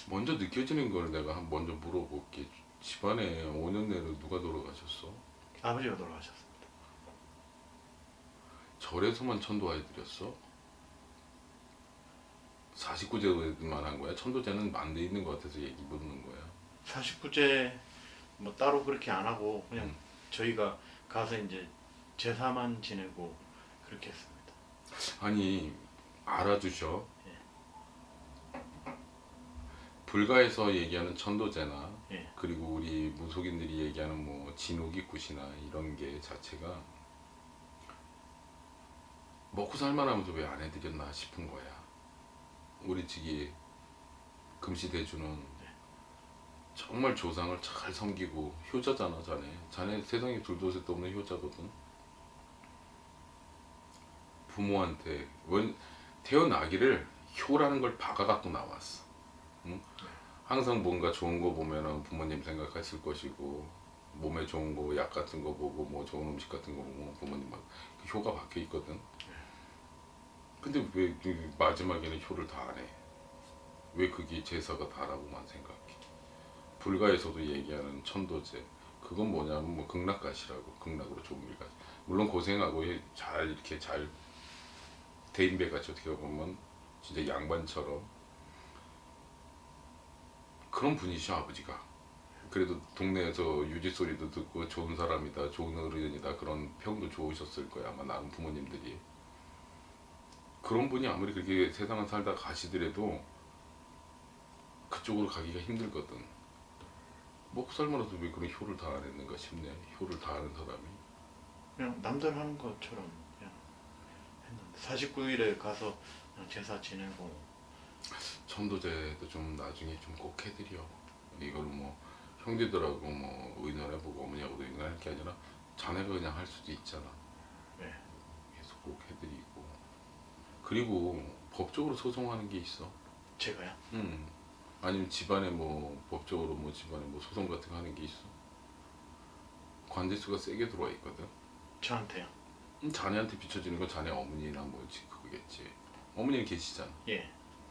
먼저 느껴지는 걸 내가 먼저 물어볼게. 집안에 5년 내로 누가 돌아가셨어? 아버지가 돌아가셨습니다. 절에서만 천도해 드렸어? 49제만 한 거야? 천도제는 안 돼 있는 것 같아서 얘기 묻는 거야. 49제 뭐 따로 그렇게 안 하고 그냥 음. 저희가 가서 이제 제사만 지내고 그렇게 했습니다. 아니, 알아주셔. 예. 불가에서 얘기하는 천도제나 예. 그리고 우리 무속인들이 얘기하는 뭐 진옥이굿이나 이런 게 자체가 먹고 살만하면서 왜 안 해드렸나 싶은 거야. 우리 측이 금시대주는 정말 조상을 잘 섬기고 효자잖아. 자네 세상에 둘도 셋도 없는 효자거든. 부모한테 태어나기를 효라는 걸 박아갖고 나왔어. 응? 항상 뭔가 좋은 거 보면은 부모님 생각했을 것이고, 몸에 좋은 거 약 같은 거 보고 뭐 좋은 음식 같은 거 보고 부모님 막 효가 박혀 있거든. 근데 왜 그 마지막에는 효를 다 안 해? 왜 그게 제사가 다라고만 생각해? 불가에서도 얘기하는 천도제, 그건 뭐냐면 뭐 극락가시라고, 극락으로 좋은 길 가시. 물론 고생하고 잘 이렇게 잘 대인배같이 어떻게 보면 진짜 양반처럼 그런 분이셔 아버지가. 그래도 동네에서 유지 소리도 듣고 좋은 사람이다, 좋은 어른이다 그런 평도 좋으셨을 거야 아마 나는 부모님들이. 그런 분이 아무리 그렇게 세상을 살다 가시더라도 그쪽으로 가기가 힘들거든. 먹고 살면서 왜 그런 효를 다 안 했는가 싶네. 효를 다 하는 사람이. 그냥 남들 하는 것처럼 그냥 했는데 49일에 가서 그냥 제사 지내고. 천도제도 좀 나중에 좀 꼭 해드려. 이걸 뭐 형제들하고 뭐 의논해보고 어머니하고도 의논할 게 아니라 자네가 그냥 할 수도 있잖아. 네. 계속 꼭 해드리고. 그리고 법적으로 소송하는 게 있어. 제가요? 아니면 집안에 뭐 법적으로 뭐 집안에 뭐 소송 같은 거 하는 게 있어. 관제수가 세게 들어와 있거든. 저한테요? 자네한테 비춰지는 건 자네 어머니나 뭐지 그거겠지. 어머니는 계시잖아. 예.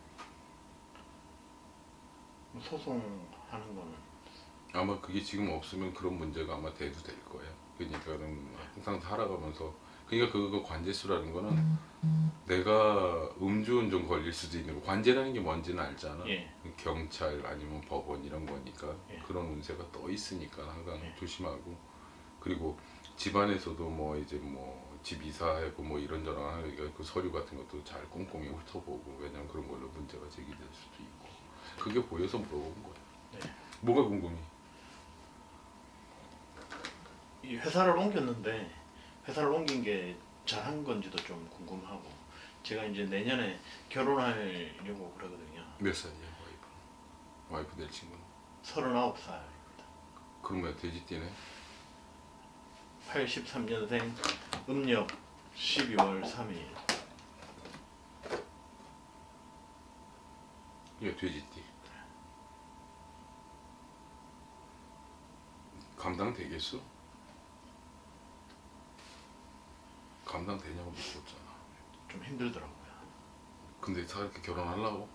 뭐 소송하는 거는 아마 그게 지금 없으면 그런 문제가 아마 대두될 거야. 그러니까는 항상 살아가면서, 그러니까 그 관제수라는 거는 내가 음주운전 걸릴 수도 있는 거. 관제라는 게 뭔지는 알잖아. 예. 경찰 아니면 법원 이런 거니까. 예. 그런 운세가 떠 있으니까 항상 예. 조심하고. 그리고 집안에서도 뭐 이제 뭐 집 이사하고 뭐 이런저런 하니까 그 서류 같은 것도 잘 꼼꼼히 훑어보고. 왜냐면 그런 걸로 문제가 제기될 수도 있고. 그게 보여서 물어본 거야. 네. 뭐가 궁금해? 이 회사를 옮겼는데 회사를 옮긴 게 잘한 건지도 좀 궁금하고. 제가 이제 내년에 결혼하려고 그러거든요. 몇 살이야 와이프? 와이프 될 친구는? 39살입니다. 그러면 돼지띠네? 83년생 음력 12월 3일. 얘 돼지띠. 감당 되겠어? 감당 되냐고 물어봤잖아. 좀 힘들더라고요. 근데 이렇게 결혼하려고?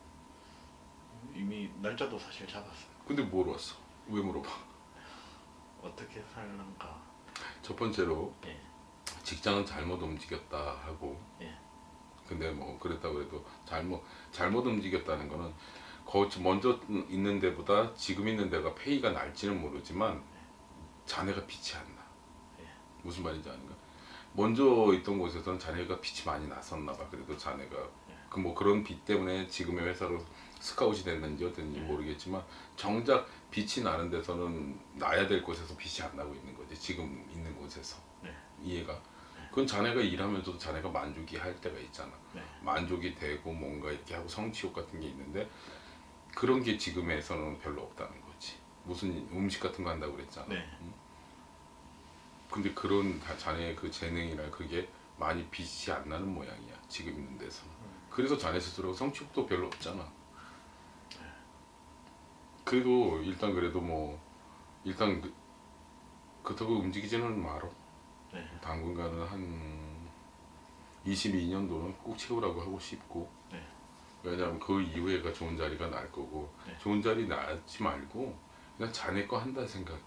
이미 날짜도 사실 잡았어요. 근데 뭘 왔어? 왜 물어봐? 어떻게 살란가. 첫 번째로 예. 직장은 잘못 움직였다 하고. 예. 근데 뭐 그랬다 그래도 잘못 움직였다는 거는 먼저 있는 데보다 지금 있는 데가 페이가 날지는 모르지만 자네가 빛이 안 나. 예. 무슨 말인지 아는가? 먼저 있던 곳에서는 자네가 빛이 많이 났었나 봐. 그래도 자네가 그 뭐 그런 빛 때문에 지금의 회사로 스카웃이 됐는지 어땠는지 모르겠지만 정작 빛이 나는 데서는 나야 될 곳에서 빛이 안 나고 있는 거지. 지금 있는 곳에서. 네. 이해가? 그건 자네가 일하면서도 자네가 만족이 할 때가 있잖아. 네. 만족이 되고 뭔가 이렇게 하고 성취욕 같은 게 있는데 그런 게 지금에서는 별로 없다는 거지. 무슨 음식 같은 거 한다고 그랬잖아. 네. 응? 근데 그런 자네의 그 재능이나 그게 많이 빛이 안 나는 모양이야. 지금 있는 데서. 그래서 자네 스스로 성취욕도 별로 없잖아. 그래도 일단 그래도 뭐 일단 그렇다고 움직이지는 말어. 네. 당분간은 한 22년도는 꼭 채우라고 하고 싶고. 네. 왜냐하면 그 이후에가 좋은 자리가 날 거고 네. 좋은 자리 나지 말고 그냥 자네 거 한다 생각해.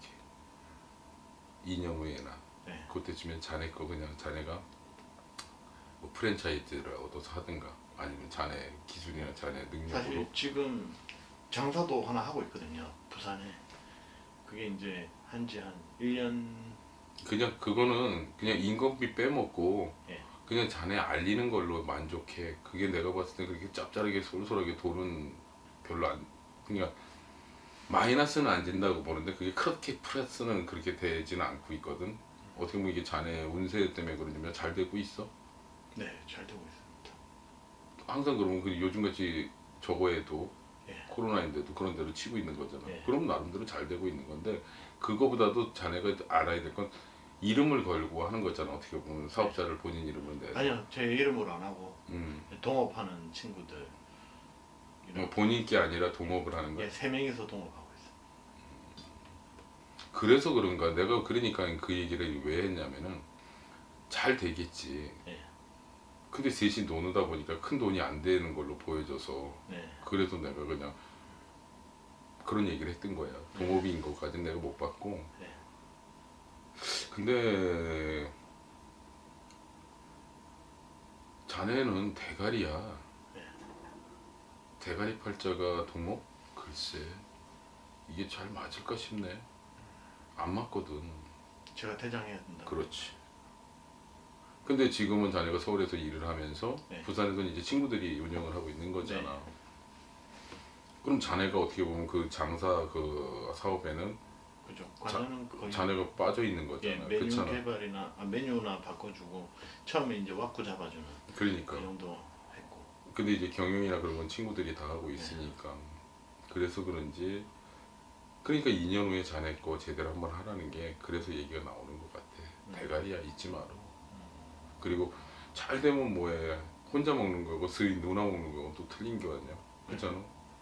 2년 후에나 네. 그때쯤엔 자네 거 그냥 자네가 뭐 프랜차이즈를 얻어서 하든가 아니면 자네 기술이나 자네 능력으로 사실 지금 장사도 하나 하고 있거든요. 부산에. 그게 이제 한지 한 1년. 그냥 그거는 그냥 인건비 빼먹고 예. 그냥 자네 알리는 걸로 만족해. 그게 내가 봤을 때 그렇게 짭짤하게 쏠쏠하게 돈은 별로 안 그러니까 마이너스는 안 된다고 보는데 그게 그렇게 플러스는 그렇게 되지는 않고 있거든. 어떻게 보면 이게 자네 운세 때문에 그러냐면 잘 되고 있어. 네, 잘 되고 있습니다. 항상 그러면 그 요즘같이 저거에도 예. 코로나인데도 그런 대로 치고 있는 거잖아. 예. 그럼 나름대로 잘 되고 있는 건데 그거보다도 자네가 알아야 될 건 이름을 걸고 하는 거잖아. 어떻게 보면 사업자를 본인 이름을 내서. 아니요, 제 이름으로 안 하고 음. 동업하는 친구들. 뭐 본인 게 아니라 동업을 하는 거야. 예, 3명이서 동업하고 있어요. 그래서 그런가 내가 그러니까 그 얘기를 왜 했냐면은 잘 되겠지. 예. 근데 셋이 노느다 보니까 큰 돈이 안 되는 걸로 보여져서 네. 그래서 내가 그냥 그런 얘기를 했던 거야. 동업인 것까지는 내가 못 받고. 네. 근데 자네는 대가리야. 네. 대가리 팔자가 동업? 글쎄 이게 잘 맞을까 싶네. 안 맞거든. 제가 대장해야 된다. 그렇지. 근데 지금은 자네가 서울에서 일을 하면서 네. 부산에서는 이제 친구들이 운영을 하고 있는 거잖아. 네. 그럼 자네가 어떻게 보면 그 장사 그 사업에는 그죠. 관여는 거의 자네가 빠져 있는 예, 거잖아. 메뉴 그렇잖아. 개발이나 메뉴나 바꿔주고 처음에 이제 왁구 잡아주는 그러니까. 그 정도 했고. 근데 이제 경영이나 그런 건 친구들이 다 하고 있으니까. 그래서 그런지 그러니까 2년 후에 자네 거 제대로 한번 하라는 게 그래서 얘기가 나오는 것 같아. 대가리야 잊지 마라. 그리고 잘 되면 뭐해. 혼자 먹는 거고 스이 누나 먹는 거고 또 틀린 게 아니야. 그렇잖아.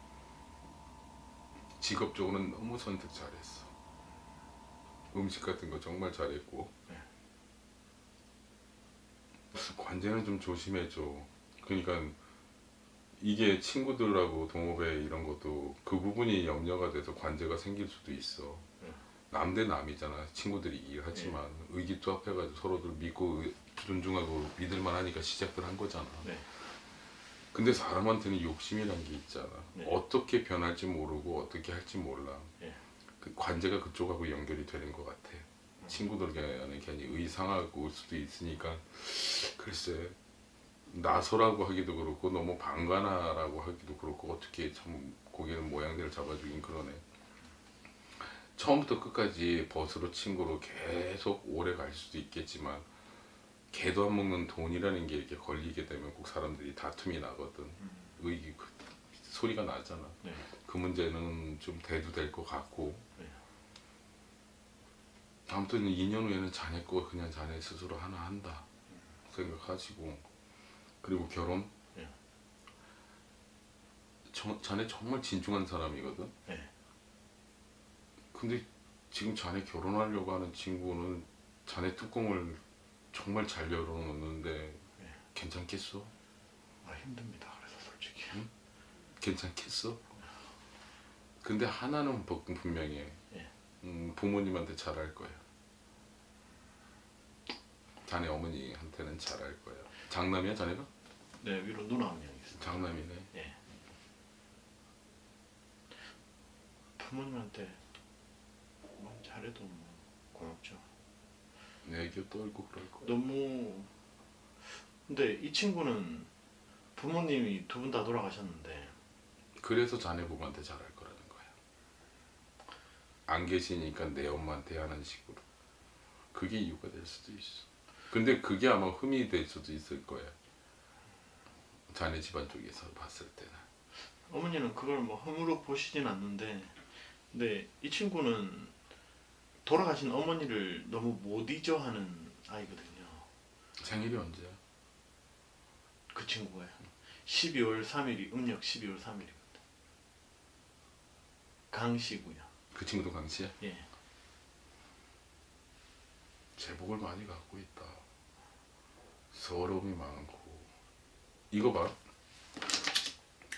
직업적으로는 너무 선택 잘했어. 음식 같은 거 정말 잘했고. 네. 관제는 좀 조심해줘. 그러니까 이게 친구들하고 동업에 이런 것도 그 부분이 염려가 돼서 관제가 생길 수도 있어. 남 대 남이잖아. 친구들이 일하지만 의기투합해가지고 서로들 믿고 존중하고 믿을만 하니까 시작을 한 거잖아. 네. 근데 사람한테는 욕심이란 게 있잖아. 네. 어떻게 변할지 모르고 어떻게 할지 몰라. 네. 그 관제가 그쪽하고 연결이 되는 것 같아. 친구들 간에 괜히 의상하고 올 수도 있으니까 글쎄 나서라고 하기도 그렇고 너무 방관하라고 하기도 그렇고 어떻게 참 고개는 모양대로 잡아주긴 그러네. 처음부터 끝까지 벗으로 친구로 계속 오래 갈 수도 있겠지만 개도 안 먹는 돈이라는 게 이렇게 걸리게 되면 꼭 사람들이 다툼이 나거든. 의기 그 소리가 나잖아. 네. 그 문제는 좀 대두될 것 같고. 네. 아무튼 2년 후에는 자네 거 그냥 자네 스스로 하나 한다 생각하시고. 그리고 결혼. 네. 자네 정말 진중한 사람이거든. 네. 근데 지금 자네 결혼하려고 하는 친구는 자네 뚜껑을 정말 잘 열어놓는데 괜찮겠어? 아, 힘듭니다. 그래서 솔직히. 괜찮겠어? 근데 하나는 분명히 예. 부모님한테 잘할 거야. 자네 어머니한테는 잘할 거야. 장남이야 자네가? 네, 위로 누나 한 명 있습니다. 장남이네. 예. 부모님한테 뭐 잘해도 뭐 고맙죠. 애교 떨고 그럴 거야. 너무. 근데 이 친구는 부모님이 두 분 다 돌아가셨는데 그래서 자네 부부한테 잘할 거라는 거야. 안 계시니까 내 엄마한테 하는 식으로. 그게 이유가 될 수도 있어. 근데 그게 아마 흠이 될 수도 있을 거야. 자네 집안 쪽에서 봤을 때는. 어머니는 그걸 뭐 허물어 보시진 않는데, 근데 이 친구는 돌아가신 어머니를 너무 못 잊어하는 아이거든요. 생일이 언제야? 그 친구가요. 12월 3일이 음력 12월 3일이거든. 강씨고요. 그 친구도 강씨야? 예. 제복을 많이 갖고 있다. 서러움이 많고. 이거 봐.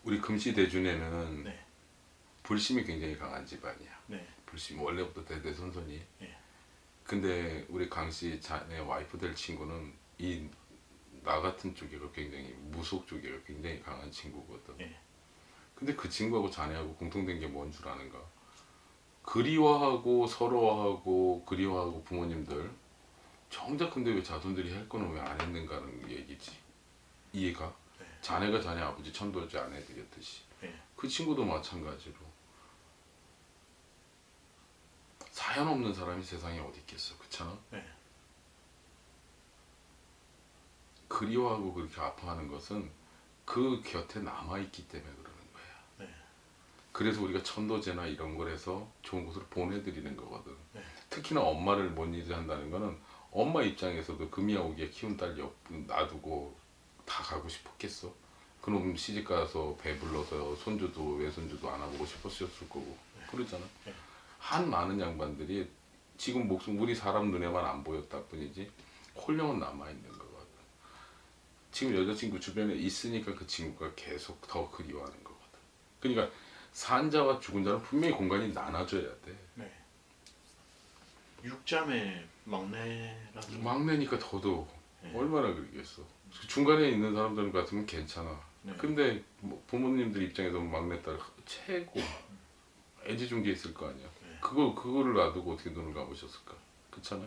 우리 금시대준에는 네. 불심이 굉장히 강한 집안이야. 네. 불심 원래부터 대대손손이. 예. 근데 우리 강씨 자네 와이프 될 친구는 이 나 같은 쪽이가 굉장히 무속 쪽이가 굉장히 강한 친구거든. 예. 근데 그 친구하고 자네하고 공통된 게 뭔 줄 아는가? 그리워하고 서러워하고 그리워하고 부모님들 정작 근데 왜 자손들이 할 거는 왜 안 했는가는 얘기지. 이해가? 네. 자네가 자네 아버지 천도제 안 해드렸듯이 예. 그 친구도 마찬가지로 사연 없는 사람이 세상에 어디 있겠어. 그렇잖아? 네. 그리워하고 그렇게 아파하는 것은 그 곁에 남아있기 때문에 그러는 거야. 네. 그래서 우리가 천도제나 이런 걸 해서 좋은 곳으로 보내드리는 거거든. 네. 특히나 엄마를 못 일한다는 거는 엄마 입장에서도 금이야 오기에 키운 딸 놔두고 다 가고 싶었겠어? 그럼 시집 가서 배불러서 손주도 외손주도 안아보고 싶었을 거고. 그러잖아. 네. 한 많은 양반들이 지금 목숨 우리 사람 눈에만 안 보였다 뿐이지 홀령은 남아있는 거거든. 지금 여자친구 주변에 있으니까 그 친구가 계속 더 그리워하는 거거든. 그러니까 산 자와 죽은 자는 분명히 공간이 나눠져야 돼. 네. 육자매 막내라서. 막내니까 더더욱 네. 얼마나 그러겠어. 중간에 있는 사람들 같으면 괜찮아. 네. 근데 뭐 부모님들 입장에서 막내딸 최고 애지중지 있을 거 아니야. 네. 그거를 놔두고 어떻게 눈을 감으셨을까? 그렇잖아요.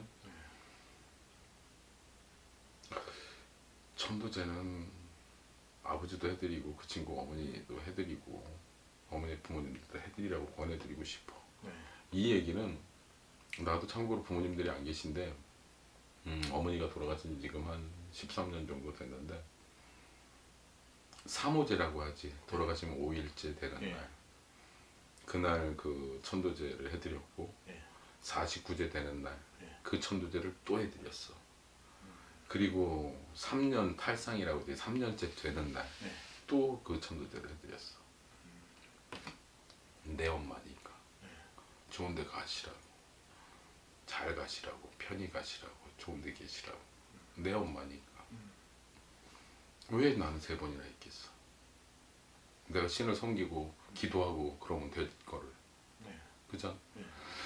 천도제는 아버지도 해드리고 그 친구 어머니도 해드리고 어머니 부모님들도 해드리라고 권해드리고 싶어. 네. 이 얘기는 나도 참고로 부모님들이 안 계신데 어머니가 돌아가신 지 지금 한 13년 정도 됐는데 삼오제라고 하지. 돌아가시면 5일째 되는 예. 날 그날 그 천도제를 해드렸고 예. 49제 되는 날 그 예. 천도제를 또 해드렸어. 그리고 3년 탈상이라고 이제 3년째 되는 날 또 그 천도제를 해드렸어. 내 엄마니까 좋은 데 가시라고 잘 가시라고 편히 가시라고 좋은 데 계시라고 내 엄마니까 왜 나는 3번이나 했겠어. 내가 신을 섬기고 기도하고 그러면 될 거를. 네. 그죠? 네.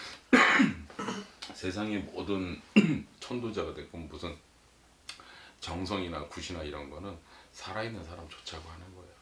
세상의 모든 천도자가 됐건 무슨 정성이나 굿이나 이런 거는 살아있는 사람 좋자고 하는 거야.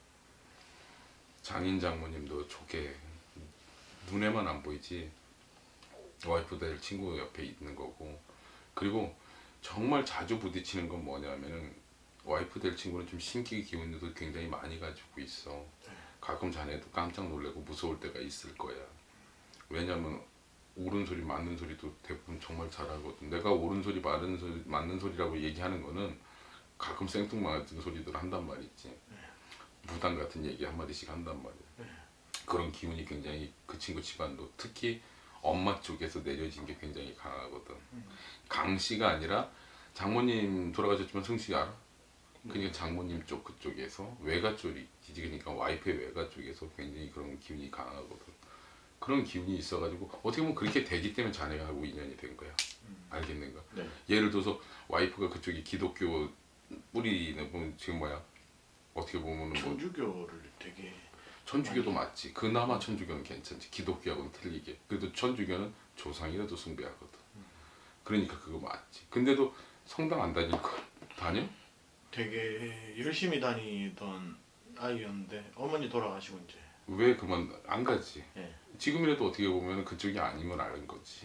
장인 장모님도 좋게 눈에만 안 보이지 와이프 될 친구 옆에 있는 거고. 그리고 정말 자주 부딪히는 건 뭐냐면은 와이프 될 친구는 좀 신기 기운도 굉장히 많이 가지고 있어. 가끔 자네도 깜짝 놀래고 무서울 때가 있을 거야. 왜냐면 옳은 소리 맞는 소리도 대부분 정말 잘하거든. 내가 옳은 소리 맞는 소리라고 얘기하는 거는 가끔 생뚱맞은 소리들 한단 말이지. 무당 같은 얘기 한마디씩 한단 말이야. 그런 기운이 굉장히 그 친구 집안도 특히 엄마 쪽에서 내려진 게 굉장히 강하거든. 강씨가 아니라 장모님 돌아가셨지만 승씨 알아? 그러니까 장모님 쪽 그쪽에서 외가 쪽이 그러니까 와이프의 외가 쪽에서 굉장히 그런 기운이 강하거든. 그런 기운이 있어가지고 어떻게 보면 그렇게 되기 때문에 자네가 하고 인연이 된 거야. 알겠는가? 네. 예를 들어서 와이프가 그쪽이 기독교 뿌리는 뭐 지금 뭐야? 어떻게 보면은 뭐 천주교를 되게 천주교도 맞지. 그나마 천주교는 괜찮지. 기독교하고는 틀리게. 그래도 천주교는 조상이라도 숭배하거든. 그러니까 그거 맞지. 근데도 성당 안 다닐 걸. 다녀? 되게 열심히 다니던 아이였는데 어머니 돌아가시고 이제 왜 그만 안 가지? 예. 지금이라도 어떻게 보면 그쪽이 아니면 아는 거지.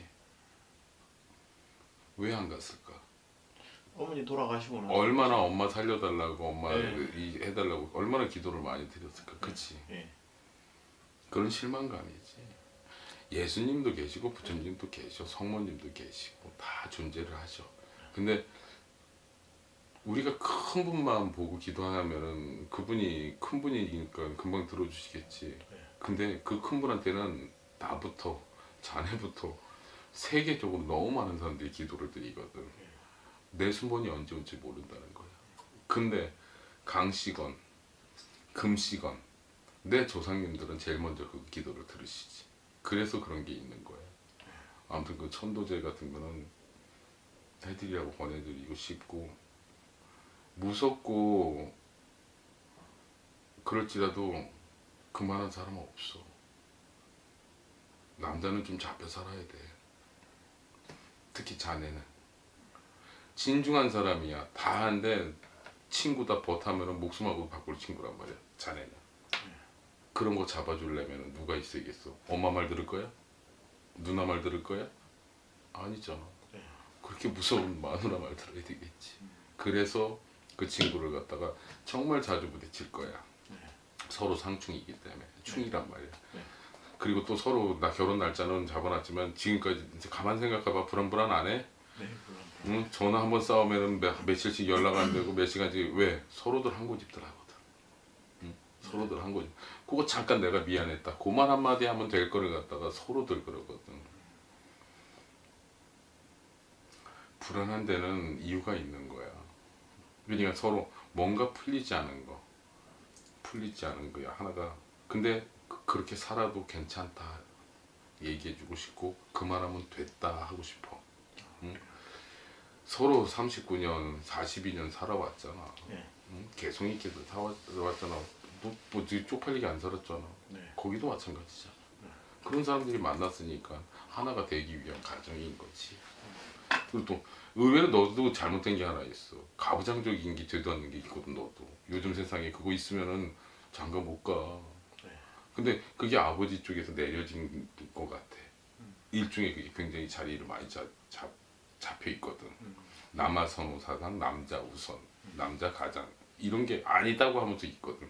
왜 안 갔을까? 어머니 돌아가시고는 얼마나 엄마 살려달라고 엄마 네. 이 해달라고 얼마나 기도를 많이 드렸을까. 그치? 예. 그런 실망감이지. 예수님도 계시고 부처님도 계셔 성모님도 계시고 다 존재를 하셔. 근데 우리가 큰 분만 보고 기도하면은 그분이 큰 분이니까 금방 들어주시겠지. 근데 그 큰 분한테는 나부터 자네부터 세계적으로 너무 많은 사람들이 기도를 드리거든. 내 순번이 언제 올지 모른다는 거야. 근데 강씨건 금씨건 내 조상님들은 제일 먼저 그 기도를 들으시지. 그래서 그런 게 있는 거야. 아무튼 그 천도제 같은 거는 해드리라고 권해드리고 싶고 무섭고 그럴지라도 그만한 사람은 없어. 남자는 좀 잡혀 살아야 돼. 특히 자네는 진중한 사람이야. 다 한데 친구다 버타면은 목숨하고 바꿀 친구란 말이야. 자네는 그런 거 잡아주려면 누가 있어야겠어? 엄마 말 들을 거야? 누나 말 들을 거야? 아니잖아. 네. 그렇게 무서운 마누라 말 들어야 되겠지. 그래서 그 친구를 갖다가 정말 자주 부딪힐 거야. 네. 서로 상충이기 때문에 충이란 말이야. 네. 그리고 또 서로 나 결혼 날짜는 잡아놨지만 지금까지 이제 가만 생각해봐. 불안불안 안 해? 네, 물론. 응? 전화 한번 싸우면은 며칠씩 연락 안 되고 몇 시간씩. 왜? 서로들 한 고집들 하거든. 응? 서로들 한 고집. 그거 잠깐 내가 미안했다. 그만 한마디 하면 될 거를 갖다가 서로들 그러거든. 불안한 데는 이유가 있는 거야. 그러니까 서로 뭔가 풀리지 않은 거야 하나가. 근데 그렇게 살아도 괜찮다 얘기해주고 싶고 그만하면 됐다 하고 싶어. 응? 서로 39년 42년 살아왔잖아. 네. 응? 개성있게 살아왔잖아. 뭐 쪽팔리게 안 살았잖아. 네. 거기도 마찬가지잖아. 그런 사람들이 만났으니까 하나가 되기 위한 과정인 거지. 그리고 또 의외로 너도 잘못된 게 하나 있어. 가부장적인 게 되도 않는 게 있거든. 너도 요즘 세상에 그거 있으면은 장가 못 가. 네. 근데 그게 아버지 쪽에서 내려진 것 같아. 일종의 그게 굉장히 자리를 많이 잡혀 있거든. 남아 선호사상, 남자 우선, 남자 가장 이런 게 아니다고 하면서 있거든.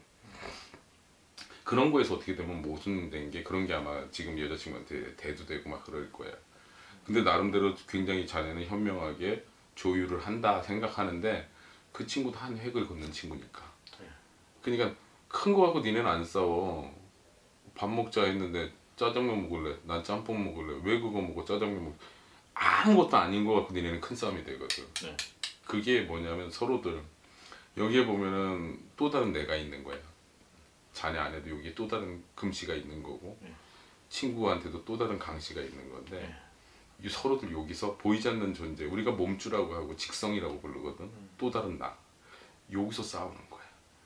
그런 거에서 어떻게 되면 모순된 게 그런 게 아마 지금 여자친구한테 대두되고 막 그럴 거야. 근데 나름대로 굉장히 자네는 현명하게 조율을 한다 생각하는데 그 친구도 한 획을 걷는 친구니까. 그러니까 큰 거 갖고 니네는 안 싸워. 밥 먹자 했는데 짜장면 먹을래? 난 짬뽕 먹을래? 왜 그거 먹어? 짜장면 먹을래? 아무것도 아닌 거 갖고 니네는 큰 싸움이 되거든. 네. 그게 뭐냐면 서로들 여기에 보면은 또 다른 내가 있는 거야. 자네 안에도 여기 또 다른 금씨가 있는 거고 네. 친구한테도 또 다른 강씨가 있는 건데 네. 이 서로들 여기서 보이지 않는 존재, 우리가 몸주라고 하고 직성이라고 부르거든. 또 다른 나. 여기서 싸우는 거야.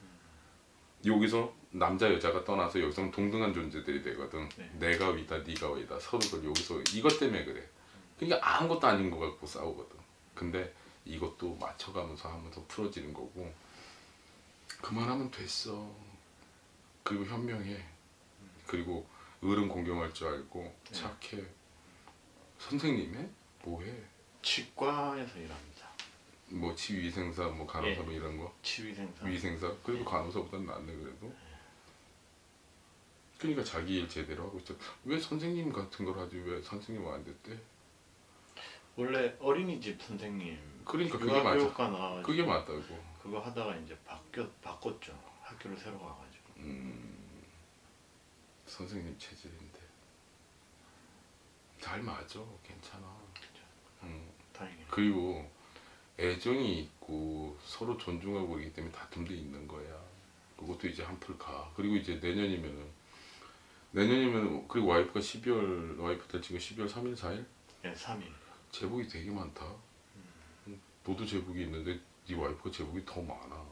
여기서 남자 여자가 떠나서 여기서는 동등한 존재들이 되거든. 네. 내가 위다 네가 위다 서로들 여기서 이것 때문에 그래. 그러니까 아무것도 아닌 거 갖고 싸우거든. 근데 이것도 맞춰가면서 하면서 풀어지는 거고 그만하면 됐어. 그리고 현명해. 그리고 어른 공경할 줄 알고 착해. 선생님해? 뭐해? 치과에서 일합니다. 뭐 치위생사, 뭐 간호사 뭐 이런 거? 치위생사. 위생사? 그래도 간호사보다는 낫네 그래도. 그러니까 자기 일 제대로 하고 있어. 왜 선생님 같은 걸 하지 왜 선생님 안 됐대? 원래 어린이집 선생님. 그러니까 그게 맞아. 유아교육과 나와가지고 그게 맞다고. 그거 하다가 이제 바꿨죠. 학교를 새로 가가지고. 선생님 체질인데 잘 맞아. 괜찮아. 다행이에요. 그리고 애정이 있고 서로 존중하고 그러기 때문에 다툼도 있는 거야. 그것도 이제 한풀 가. 그리고 이제 내년이면 그리고 와이프가 12월 와이프 될 친구 12월 3일 4일 네, 3일. 제복이 되게 많다. 너도 제복이 있는데 네 와이프가 제복이 더 많아.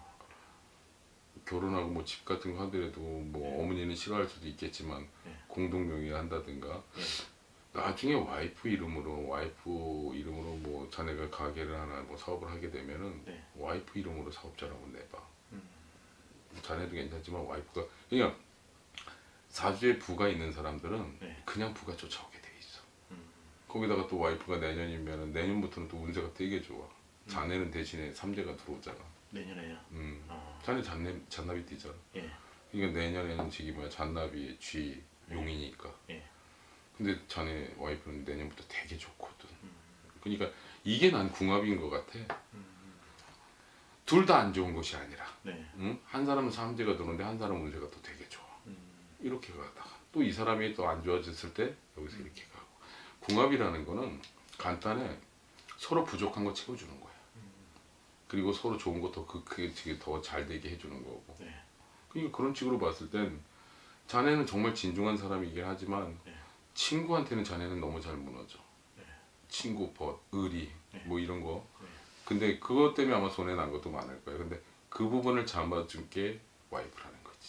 결혼하고 뭐 집 같은 거 하더라도 뭐 어머니는 싫어할 수도 있겠지만 공동 명의를 한다든가 나중에 와이프 이름으로 뭐 자네가 가게를 하나 뭐 사업을 하게 되면은 와이프 이름으로 사업자를 한번 내봐. 자네도 괜찮지만 와이프가 그냥 사주에 부가 있는 사람들은 그냥 부가 쫓아오게 돼 있어. 거기다가 또 와이프가 내년이면은 내년부터는 또 운세가 되게 좋아. 자네는 대신에 3대가 들어오잖아. 내년에요? 자네 잔나비 띠잖아. 예. 그러니까 내년에는 지금 뭐야 잔나비 쥐 용이니까. 예. 근데 자네 와이프는 내년부터 되게 좋거든. 그러니까 이게 난 궁합인 것 같아. 둘 다 안 좋은 것이 아니라. 네. 응? 한 사람은 삼재가 들어오는데 한 사람은 운세가 또 되게 좋아. 이렇게 가다가 또 이 사람이 또 안 좋아졌을 때 여기서 이렇게 가고. 궁합이라는 거는 간단해. 서로 부족한 거 채워주는 거야. 그리고 서로 좋은 거 그게 더 잘 되게 해주는 거고. 그러니까 그런 식으로 봤을 땐 자네는 정말 진중한 사람이긴 하지만 친구한테는 자네는 너무 잘 무너져. 친구, 벗, 의리 뭐 이런 거. 근데 그것 때문에 아마 손해 난 것도 많을 거야. 근데 그 부분을 잡아준 게 와이프라는 거지.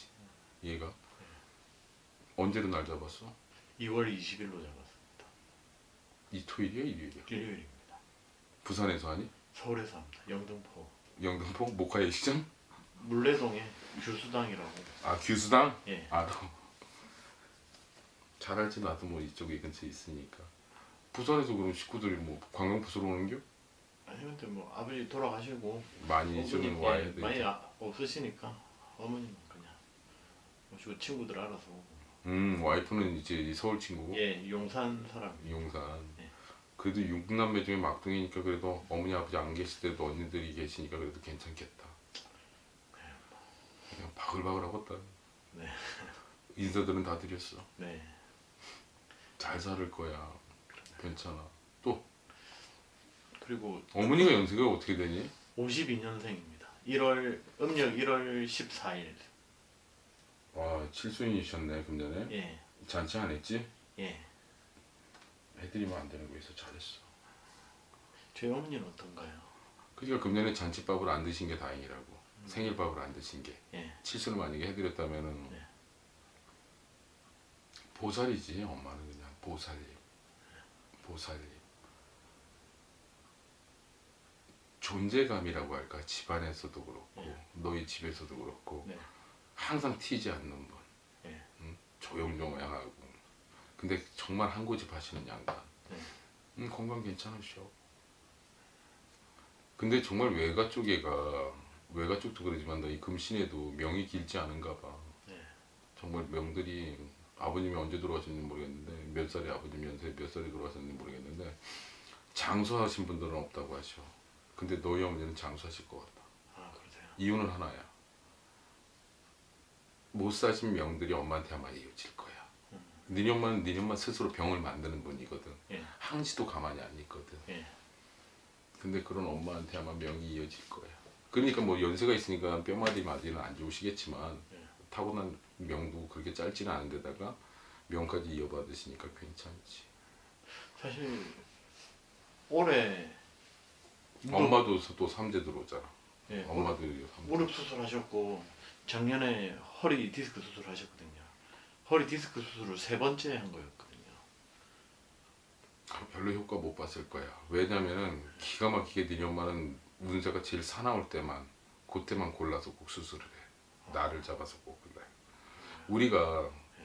얘가 언제로 날 잡았어? 2월 20일로 잡았습니다. 이 토일이야 일요일이야? 일요일입니다. 부산에서 하니? 서울에서 합니다. 영등포 영등포 목화 예식장? 물레동에 규수당이라고. 아 규수당? 예. 알아. 잘 알지 나도 뭐 이쪽에 근처에 있으니까. 부산에서 그럼 식구들이 뭐 관광부스로 오는겨? 아니 근데 뭐 아버지 돌아가시고 많이 좀 어머님 와야 예, 돼. 많이 없으시니까 어머님은 그냥 오시고 친구들 알아서 오고. 와이프는 이제 서울 친구고. 예, 용산 사람. 용산. 예. 그래도 6남매 중에 막둥이니까 그래도 어머니 아버지 안 계실 때도 언니들이 계시니까 그래도 괜찮겠다. 그냥 바글바글하겠다. 네. 인사들은 다 드렸어. 네. 잘 살을 거야. 괜찮아. 또 그리고 어머니가 연세가 어떻게 되니? 52년생입니다. 1월 음력 1월 14일. 와 칠순이셨네 금년에. 예. 잔치 안 했지? 예. 해드리면 안 되는 거에서 잘했어. 저희 어머니는 어떤가요? 그러니까 금년에 잔치밥을 안 드신 게 다행이라고. 생일밥을 안 드신 게. 예. 칠순을 만약에 해드렸다면은 네. 보살이지. 엄마는 그냥 보살님. 보살님. 존재감이라고 할까? 집안에서도 그렇고 예. 너희 집에서도 그렇고 네. 항상 튀지 않는 분. 예. 조용조용하고 근데 정말 한 고집 하시는 양반. 네. 건강 괜찮으셔. 근데 정말 외가 쪽에가 외가 쪽도 그러지만 너희 금신에도 명이 길지 않은가 봐. 네. 정말 명들이 아버님이 언제 돌아가셨는지 모르겠는데 몇 살에 아버님 연세 몇 살에 돌아가셨는지 모르겠는데 장수하신 분들은 없다고 하셔. 근데 너희 어머니는 장수하실 것 같다. 아, 그러세요? 이유는 하나야. 못 사신 명들이 엄마한테 아마 이어질 거야. 니네 엄마 스스로 병을 만드는 분이거든. 예. 항시도 가만히 안 있거든. 예. 근데 그런 엄마한테 아마 명이 이어질 거야. 그러니까 뭐 연세가 있으니까 뼈마디 마디는 안 좋으시겠지만 예. 타고난 명도 그렇게 짧지는 않은데다가 명까지 이어받으시니까 괜찮지. 사실 올해 엄마도 또 삼재 들어오잖아. 예, 엄마도 삼재. 무릎 수술하셨고 작년에 허리 디스크 수술하셨거든요. 허리 디스크 수술을 3번째 한 거였거든요. 별로 효과 못 봤을 거야. 왜냐면은 기가 막히게 니네 엄마는 운세가 제일 사나울 때만 그때만 골라서 꼭 수술을 해. 나를 잡아서 꼭 그래. 우리가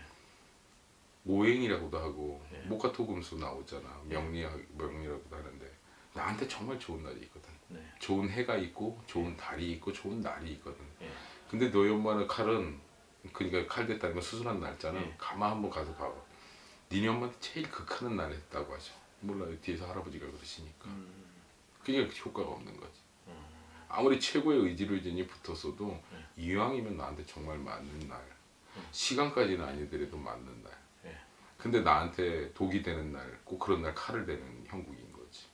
오행이라고도 하고 예. 목화토금수 나오잖아. 명리라고도 하는데 나한테 정말 좋은 날이 있거든. 네. 좋은 해가 있고 좋은 달이 있고 좋은 날이 있거든. 예. 근데 너희 엄마는 칼은 그러니까 칼 됐다는 건 수술한 날짜는 예. 가만 한번 가서 봐봐. 니네 엄마한테 제일 극하는 날에 했다고 하죠. 몰라요. 뒤에서 할아버지가 그러시니까. 그러니까 효과가 없는 거지. 아무리 최고의 의지를 지니 붙었어도 이왕이면 나한테 정말 맞는 날. 시간까지는 아니더라도 맞는 날. 예. 근데 나한테 독이 되는 날, 꼭 그런 날 칼을 대는 형국인 거지.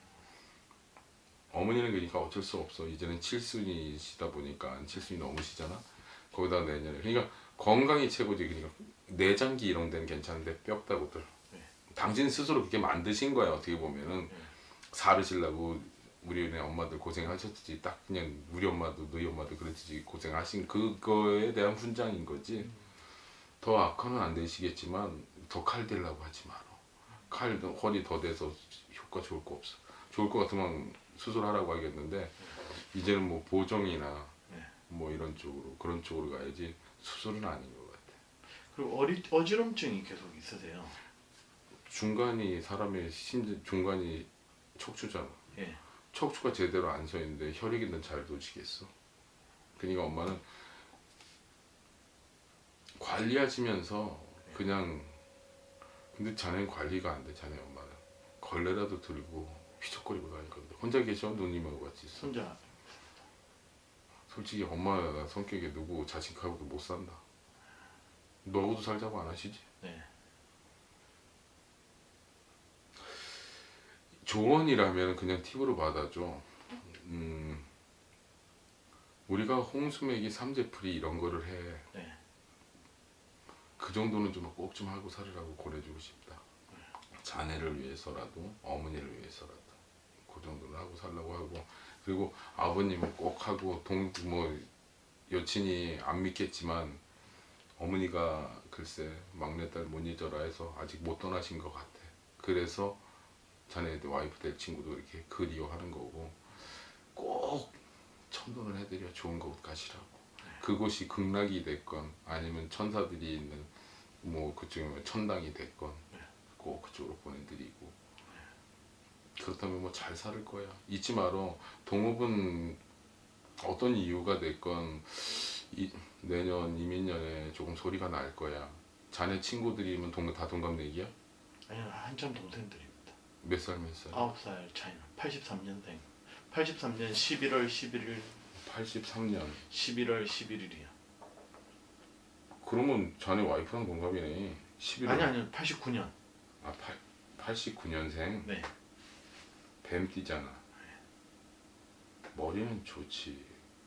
어머니는 그러니까 어쩔 수 없어. 이제는 칠순이시다 보니까 칠순이 넘으시잖아. 거기다 내년에 그러니까 건강이 최고지. 그러니까 내장기 이런 데는 괜찮은데 뼈다구들. 네. 당신 스스로 그렇게 만드신 거야. 어떻게 보면은 살으시려고 우리네 엄마들 고생하셨지. 딱 그냥 우리 엄마도 너희 엄마도 그랬지 고생하신 그거에 대한 훈장인 거지. 더 악화는 안 되시겠지만 더 칼 대려고 하지 마라. 칼 허리 더 대서 효과 좋을 거 없어. 좋을 것 같으면 수술하라고 하겠는데 이제는 뭐 보정이나 뭐 이런 쪽으로 그런 쪽으로 가야지 수술은 아닌 것 같아. 그리고 어지럼증이 계속 있으세요? 중간이 사람의 중간이 척추잖아. 예. 척추가 제대로 안 서 있는데 혈액이는 잘 도지겠어. 그러니까 엄마는 관리하시면서 그냥 근데 자네는 관리가 안 돼. 자네 엄마는 걸레라도 들고 휘적거리고 다니거든. 혼자 계셔? 누님하고 같이 있어? 혼자. 솔직히 엄마 성격에 누구 자식하고도 못 산다. 너하고도 살자고 안 하시지? 네. 조언이라면 그냥 팁으로 받아줘. 우리가 홍수맥이 삼재풀이 이런 거를 해. 네. 그 정도는 좀 꼭 좀 하고 살으라고 권해주고 싶다. 자네를 위해서라도 어머니를 위해서라도 그 정도는 하고 살라고 하고 그리고 아버님은 꼭 하고 뭐 여친이 안 믿겠지만 어머니가 글쎄 막내딸 못 잊어라 해서 아직 못 떠나신 것 같아. 그래서 자네 와이프 될 친구도 이렇게 그리워하는 거고, 꼭 천돈을 해드려 좋은 곳 가시라고. 그곳이 극락이 됐건 아니면 천사들이 있는 뭐 그쪽에 천당이 됐건 꼭 그쪽으로 보내드리고, 그렇다면 뭐 잘 살 거야. 잊지 마라. 동업은 어떤 이유가 됐건 내년 이민년에 조금 소리가 날 거야. 자네 친구들이면 다 동갑내기야? 아니요, 한참 동생들입니다. 몇 살 몇 살? 9살 차이나. 83년생. 83년 11월 11일. 83년. 11월 11일이요. 그러면 자네 와이프랑 동갑이네. 11월. 아니요, 89년. 아, 89년생. 네. 뱀띠잖아. 머리는 좋지.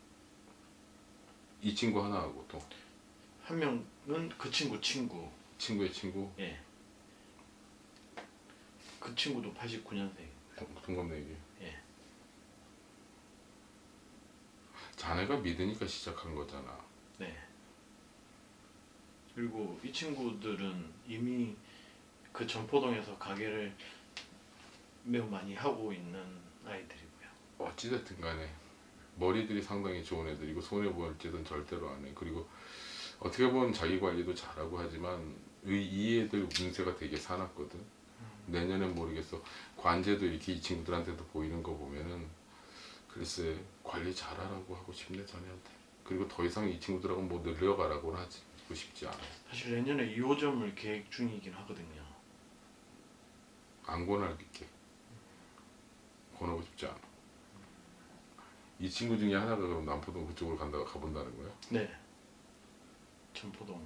이 친구 하나하고 또 한 명은 그 친구. 친구의 친구. 예. 그 친구도 89년생. 동갑내기. 예. 자네가 믿으니까 시작한 거잖아. 네. 그리고 이 친구들은 이미 그 전포동에서 가게를 매우 많이 하고 있는 아이들이고요. 어찌됐든 간에 머리들이 상당히 좋은 애들이고 손해볼 짓은 절대로 안 해. 그리고 어떻게 보면 자기 관리도 잘하고 하지만 이 애들 운세가 되게 사납거든. 내년엔 모르겠어. 관제도 이렇게 이 친구들한테도 보이는 거 보면은 글쎄 관리 잘하라고 하고 싶네 자네한테. 그리고 더 이상 이 친구들하고 뭐 늘려가라고는 하고 싶지 않아. 사실 내년에 2호점을 계획 중이긴 하거든요. 안 권할게. 권하고 싶지 않아. 이 친구 중에 하나가 그럼 남포동 그쪽으로 가본다는 거야? 네. 전포동.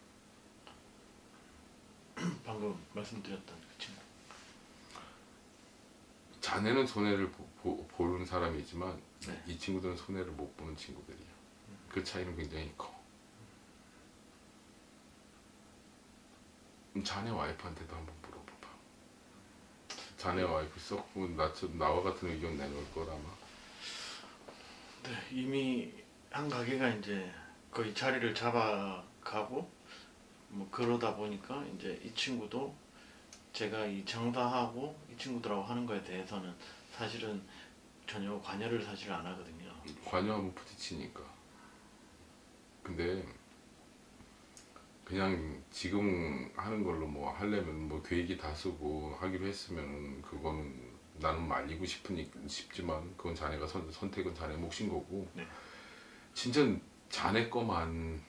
방금 말씀드렸던 그 친구. 자네는 손해를 보는 사람이지만 네. 이 친구들은 손해를 못 보는 친구들이야. 그 차이는 굉장히 커. 자네 와이프한테도 한번 물어봐봐. 자네 와이프 썩 나와 같은 의견 내놓을 거라마. 네, 이미 한 가게가 이제 거의 자리를 잡아가고 뭐 그러다 보니까 이제 이 친구도 제가 이 장사하고 이 친구들하고 하는 거에 대해서는 사실은 전혀 관여를 사실 안 하거든요. 관여하면 부딪히니까. 근데 그냥 지금 하는 걸로 뭐 하려면 뭐 계획이 다 쓰고 하기로 했으면 그거는 나는 말리고 싶지만 그건 자네가 선택은 자네 몫인 거고. 네. 진짜 자네 거만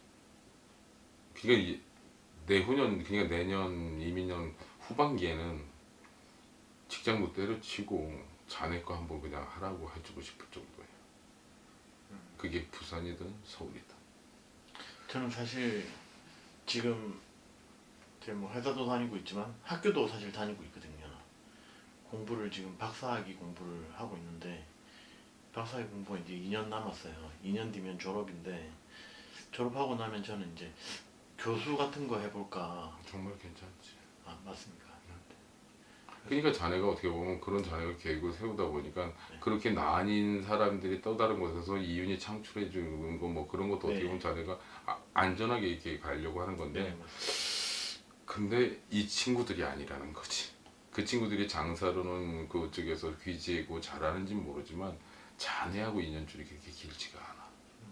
그러니까 내후년 그러니까 내년 이민년 후반기에는 직장도 때려치고 자네 거 한번 그냥 하라고 해주고 싶을 정도예요. 그게 부산이든 서울이든. 저는 사실 지금 제 뭐 회사도 다니고 있지만 학교도 사실 다니고 있거든요. 공부를 지금 박사학위 공부를 하고 있는데 박사학위 공부가 이제 2년 남았어요. 2년 뒤면 졸업인데 졸업하고 나면 저는 이제 교수 같은 거 해볼까. 정말 괜찮지. 아, 맞습니까? 그러니까 자네가 어떻게 보면 그런 자네가 계획을 세우다 보니까 네. 그렇게 나뉜 사람들이 또 다른 곳에서 이윤이 창출해 주는 거 뭐 그런 것도 어떻게 네. 보면 자네가 안전하게 이렇게 가려고 하는 건데, 네, 맞습니다. 근데 이 친구들이 아니라는 거지. 그 친구들이 장사로는 그쪽에서 귀지고 잘하는지 모르지만 자네하고 인연줄이 그렇게 길지가 않아.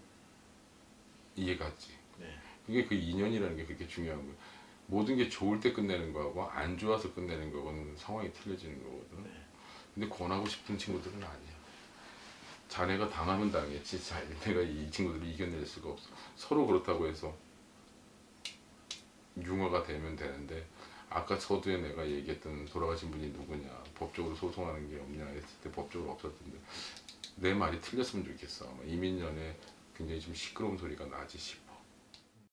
이해갔지? 네. 그게 그 인연이라는 게 그렇게 중요한 거야. 모든 게 좋을 때 끝내는 거하고 안 좋아서 끝내는 거는 상황이 틀려지는 거거든. 네. 근데 권하고 싶은 친구들은 아니야. 자네가 당하면 당했지. 내가 이 친구들을 이겨낼 수가 없어. 서로 그렇다고 해서 융화가 되면 되는데, 아까 서두에 내가 얘기했던 돌아가신 분이 누구냐, 법적으로 소송하는 게 없냐 했을 때 법적으로 없었던데 내 말이 틀렸으면 좋겠어. 아마 이민년에 굉장히 좀 시끄러운 소리가 나지 싶어.